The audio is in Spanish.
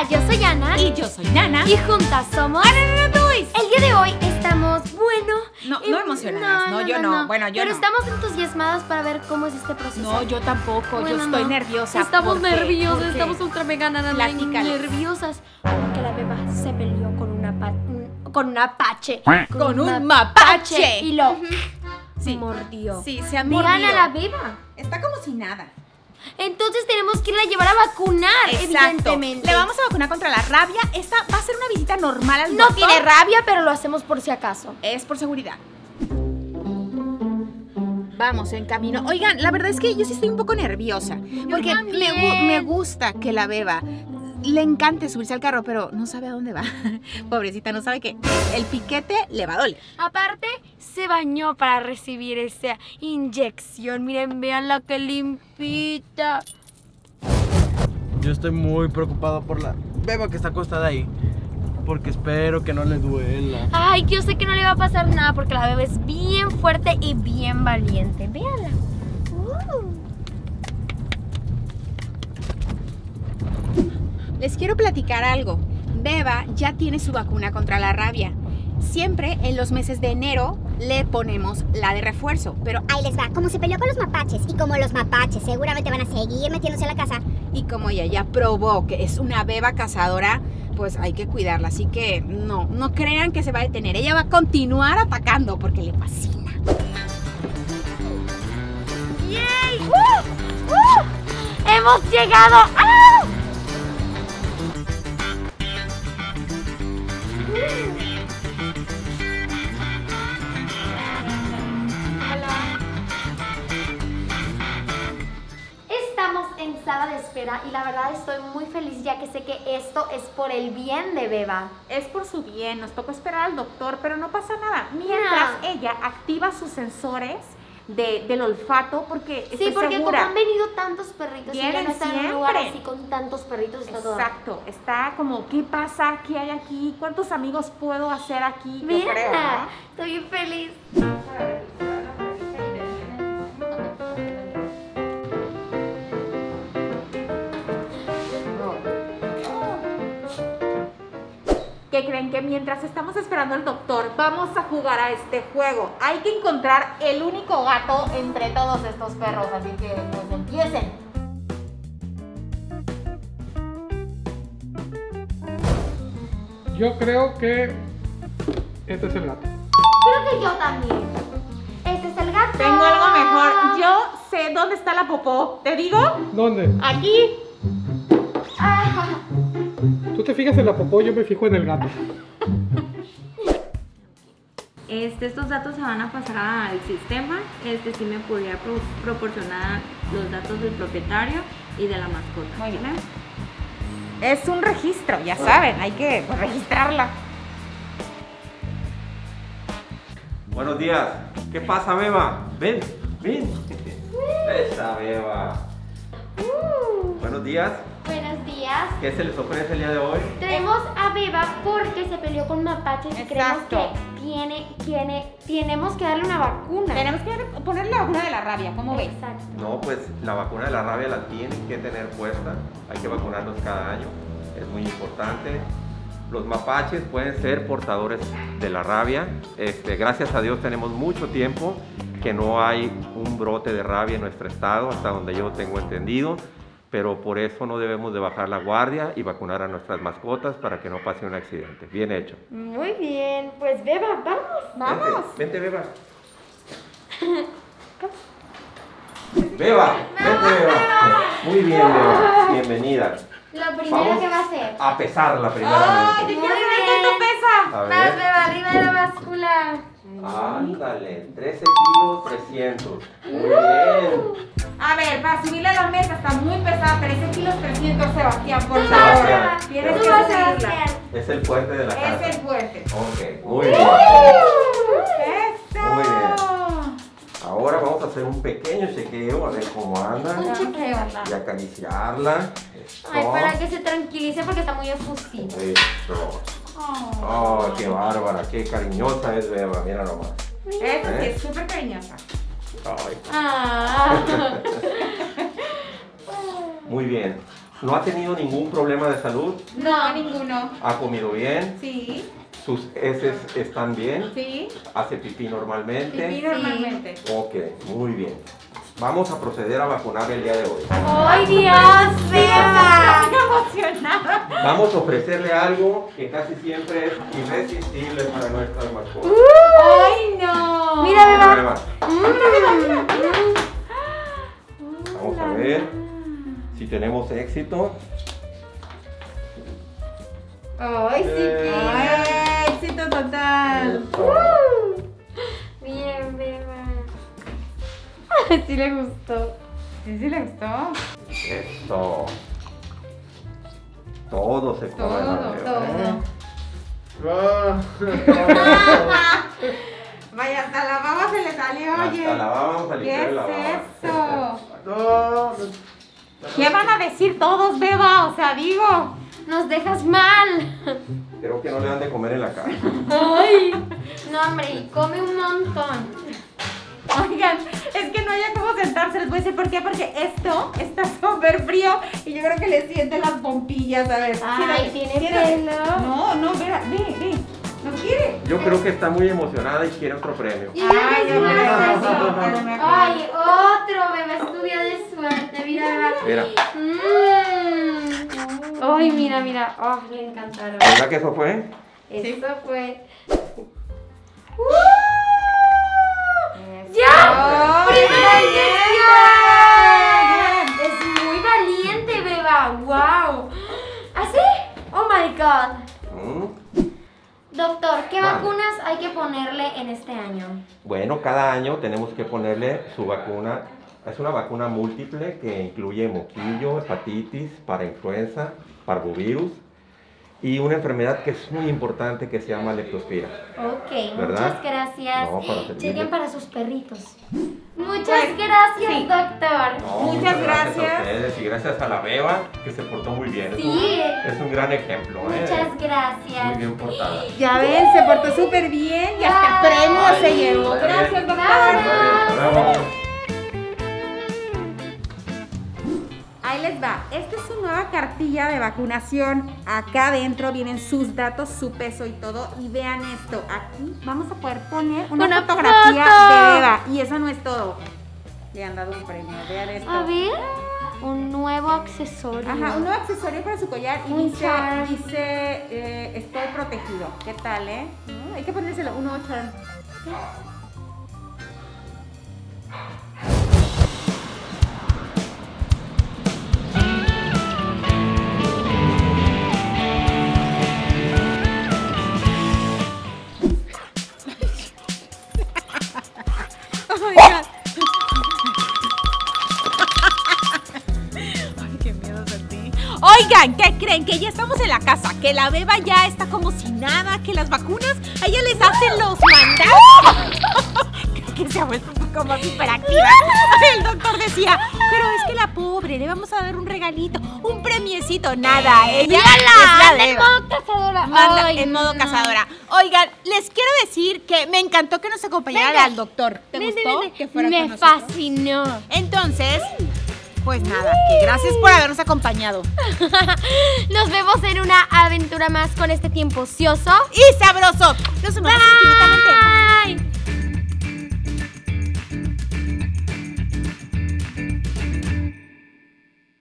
Hola, yo soy Ana. Y yo soy Nana. Y juntas somos Banana Toys. El día de hoy estamos, bueno... No emocionadas, no, yo no. Bueno, yo pero no. estamos entusiasmadas para ver cómo es este proceso. No, yo tampoco, Bueno, yo estoy no. nerviosa. Estamos ¿Por qué? nerviosas, ¿Por qué? estamos ultra mega Platícales. nerviosas. Porque la beba se peleó con un apache. Con un mapache. Y lo Sí. mordió. Sí, se han Digan mordido. a la beba. Está como si nada. Entonces tenemos que irla a llevar a vacunar, evidentemente. Le vamos a vacunar contra la rabia. Esta va a ser una visita normal al No doctor. tiene rabia, pero lo hacemos por si acaso. Es por seguridad. Vamos en camino. Oigan, la verdad es que yo sí estoy un poco nerviosa. Porque me gusta que la beba le encante subirse al carro, pero no sabe a dónde va. Pobrecita, no sabe que el piquete le va a doler. Aparte, se bañó para recibir esa inyección. Miren, veanla que limpita. Yo estoy muy preocupado por la beba que está acostada ahí, porque espero que no le duela. Ay, yo sé que no le va a pasar nada porque la bebé es bien fuerte y bien valiente. Véanla. Les quiero platicar algo. Beba ya tiene su vacuna contra la rabia. Siempre en los meses de enero le ponemos la de refuerzo, pero Ahí les va, como se peleó con los mapaches y como los mapaches seguramente van a seguir metiéndose a la casa. y como ella ya probó que es una beba cazadora, pues hay que cuidarla. Así que no crean que se va a detener. Ella va a continuar atacando porque le fascina. ¡Yay! ¡Hemos llegado! ¡Ah! Estamos en sala de espera y la verdad estoy muy feliz ya que sé que esto es por el bien de Beba. Es por su bien, nos tocó esperar al doctor, pero no pasa nada. Mientras No. ella activa sus sensores del olfato, porque Sí, estoy porque segura. como han venido tantos perritos y ella Vienen no está en un lugar siempre. así con tantos perritos, está toda. Exacto, está como, ¿qué pasa? ¿Qué hay aquí? ¿Cuántos amigos puedo hacer aquí? Yo Mira, creo, ¿no? estoy bien feliz. ¿Qué creen? Que mientras estamos esperando al doctor, vamos a jugar a este juego. Hay que encontrar el único gato entre todos estos perros, así que pues empiecen. Yo creo que este es el gato. Creo que yo también. Este es el gato. Tengo algo mejor. Yo sé dónde está la popó. ¿Te digo? ¿Dónde? Aquí. Ah, Tú te fijas en la popó, yo me fijo en el gato. Estos datos se van a pasar al sistema. Sí me podría proporcionar los datos del propietario y de la mascota. Muy bien. Es un registro, ya saben, hay que pues, registrarla. Buenos días. ¿Qué pasa, Beba? Ven. Esa Beba. Buenos días. buenos días. ¿Qué se les ofrece el día de hoy? Tenemos a Beba porque se peleó con mapaches y creemos Exacto. que tenemos que darle una vacuna. Tenemos que ponerle la vacuna de la rabia, ¿cómo ves? Exacto. No, pues la vacuna de la rabia la tienen que tener puesta. Hay que vacunarnos cada año. Es muy importante. Los mapaches pueden ser portadores de la rabia. Gracias a Dios tenemos mucho tiempo que no hay un brote de rabia en nuestro estado, hasta donde yo tengo entendido. Pero por eso no debemos de bajar la guardia y vacunar a nuestras mascotas para que no pase un accidente. Bien hecho. Muy bien, pues Beba, vamos. Vente, Beba. Beba, vente, Beba. Muy bien, Beba. Bienvenida. Lo primero Vamos que va a hacer. a pesarla ¡Ay, primeramente. te Muy quiero saber bien. cuánto pesa! A Más ver. Beba, arriba de la báscula. Ándale, 13 kilos 300. Muy bien. A ver, para subirle a la mesa está muy pesada, 13 kilos 300, Sebastián, por Tú favor. vas, Beba. Tienes Tú que vas, subirla. Sebastián. Es el fuerte de la casa. Es el fuerte. Ok, muy bien. ¡Eso! Muy bien. Ahora vamos a hacer un pequeño chequeo, a ver cómo anda. Un chequeo. Y acariciarla. Esto. Ay, para que se tranquilice porque está muy efusivo. Esto. Oh, qué bárbara, qué cariñosa es Beba, mira nomás. Eso sí, es súper cariñosa. Ay, Ah. muy bien. ¿No ha tenido ningún problema de salud? No, ninguno. ¿Ha comido bien? Sí, ¿Sus heces están bien? sí. ¿Hace pipí normalmente? Pipí normalmente. Ok, muy bien. Vamos a proceder a vacunar el día de hoy. ¡Ay, Dios! ¡Beba! Estoy emocionada. Vamos a ofrecerle algo que casi siempre es irresistible para nuestras mascotas. ¡Ay, no! Mira, Beba. Beba. Vamos a ver si tenemos éxito. ¡Ay, sí! ¡Ay, éxito total! Eso. Bien, Beba. Sí le gustó. ¿Sí le gustó? Eso. Todo se come. Vaya, hasta la baba se le salió, oye. Hasta la baba, vamos a ¿Qué limpiar es la baba. eso? ¿Qué van a decir todos, Beba? O sea, digo. Nos dejas mal. Creo que no le dan de comer en la casa. Ay. No, hombre, y come un montón. Oigan, es que no haya cómo sentarse, les voy a decir por qué, porque esto está súper frío y yo creo que le sienten las pompillas, a ver. Ay, ¿Sí, tiene sí, pelo. No, ve, no quiere. Yo creo que está muy emocionada y quiere otro premio. Y Ay, ya yo ves creo más que eso. sí, pero me acuerdo. Ay, otro bebé estudio de suerte. Mira, Mira, Ay, mira. Oh, le encantaron. ¿verdad que eso fue? Eso fue. Eso. ¡Ya! Ay, ¡Primera bien. inyección! Es muy valiente, Beba. ¡Wow! ¿Así? ¡Oh, my God! Doctor, ¿qué Vale. vacunas hay que ponerle en este año? Bueno, cada año tenemos que ponerle su vacuna. Es una vacuna múltiple que incluye moquillo, hepatitis, parainfluenza, parvovirus y una enfermedad que es muy importante que se llama leptospira. Ok, ¿Verdad? muchas gracias. No, para servirle. Chequen para sus perritos. Muchas Pues, gracias, sí. doctor. No, Muchas a gracias. ustedes y gracias a la Beba que se portó muy bien. Sí. Es un gran ejemplo, Muchas Muy gracias. bien portada. Ya ven, se portó súper bien y hasta Ay, premio se llevó. Está bien. Gracias, doctor. Bravo. Ahí les va. Esta es su nueva cartilla de vacunación. Acá adentro vienen sus datos, su peso y todo. Y vean esto. Aquí vamos a poder poner una fotografía foto. de Beba. Y eso no es todo. Le han dado un premio. Vean esto. A ver, un nuevo accesorio. Ajá, un nuevo accesorio para su collar. Y Un charm. dice estoy protegido. ¿Qué tal, ¿No? Hay que ponérselo. Un nuevo charm. Oigan, ¿qué creen? Que ya estamos en la casa, que la Beba ya está como si nada, que las vacunas a ella les hacen los mandados. Creo que se ha vuelto un poco más hiperactiva. El doctor decía, pero es que la pobre, le vamos a dar un regalito, un premiecito. Nada, ella es la en Beba. modo cazadora. Manda Ay, en modo no. cazadora. Oigan, les quiero decir que me encantó que nos acompañara Venga. al doctor. ¿Te Ven, gustó ven, ven. que fuera Me con nosotros? fascinó. Entonces, pues nada, que gracias por habernos acompañado. Nos vemos en una aventura más con este tiempo ocioso Y sabroso. Nos vemos infinitamente. Bye.